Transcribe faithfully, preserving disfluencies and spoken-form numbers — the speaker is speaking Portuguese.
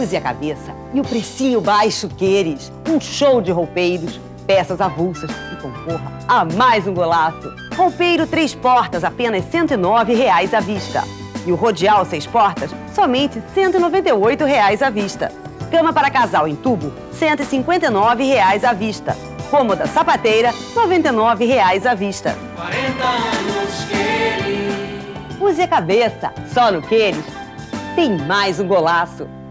Use a cabeça e o precinho baixo Queires. Um show de roupeiros, peças avulsas e concorra a mais um golaço. Roupeiro três portas, apenas cento e nove reais à vista. E o Rodial seis portas, somente cento e noventa e oito reais à vista. Cama para casal em tubo, cento e cinquenta e nove reais à vista. Cômoda sapateira, noventa e nove reais à vista. quarenta anos Queires. Use a cabeça, só no Queires tem mais um golaço.